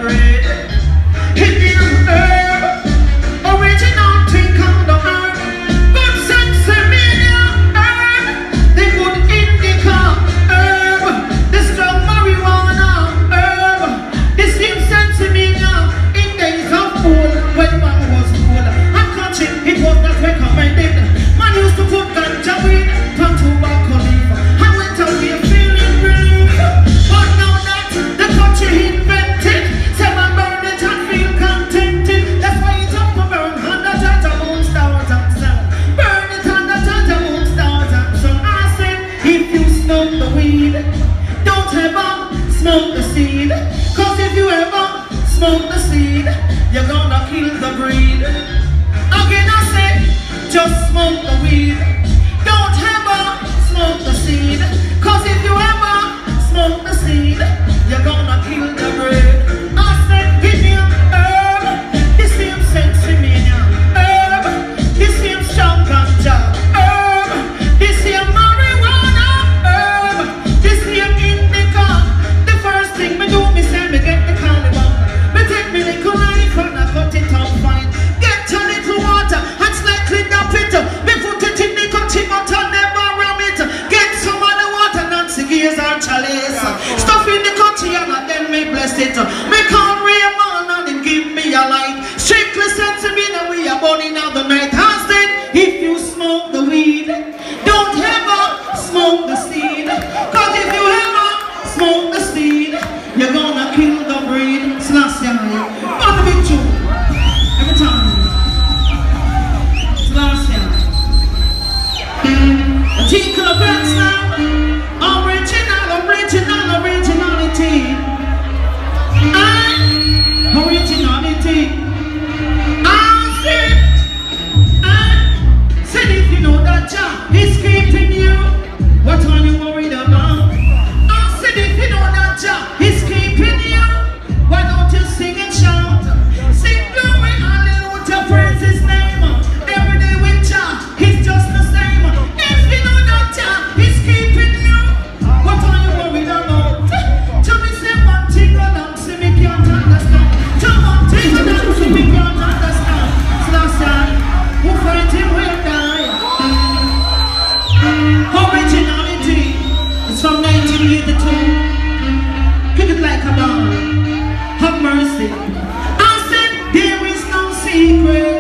bread. If you herb, original thing on the earth. Good sense in me, herb. The good indica, herb. The strong marijuana, herb. The same sense in me now. In days of old, when man was old, and catching it was not recommended. Man used to put ganja weed on tobacco leaf. I went away feeling relief. But now that the country invented, say man burn it and feel contented. That's why it's up to burn 100 moon stars and sun. Burn it 100 moon stars and sun. I said, if you smoke the weed, don't ever smoke the seed. Cause if you ever smoke the seed, you're gonna kill the breed. Again I say, just smoke the weed. Don't ever smoke the seed. Cause if you ever smoke the seed, you're gonna kill the breed. I said, give me a herb. The same sense in me now. Herb. The same strong ganja. Herb. The same marijuana. Herb. The same indica. The first thing me do, me say me get the caliber. Me take me little knife and I cut it out fine. Get a little water and slightly dap it. Me put it in the cutting out and never ram it. Get some of the water, Nancy gears and chalice. Stuff in the cutting and then me bless it. Me can't read man and him give me a light. Strictly sense me that we are burning out the night. I said, if you smoke the weed, don't ever smoke the seed. Cause if you ever smoke the seed, you're gonna kill the breed. Slashy, on the big tune. Every time. Slashy. A tinkle of breath now. Originality. Originality. I said if you know that Jah is keeping you, what are you worried about? I said if you know that Jah is keeping you, why don't you sing and shout? Sing glory, hallelujah, praise his name. Every day with Jah, he's just the same. If you know that Jah is keeping you, what are you worried about? Tell me say one thing along, see me can't understand. Tell one thing along, see me can't understand. Slashy, who fight him will die. Originality is from 1982. Kick it like a ball. Have mercy. I said there is no secret.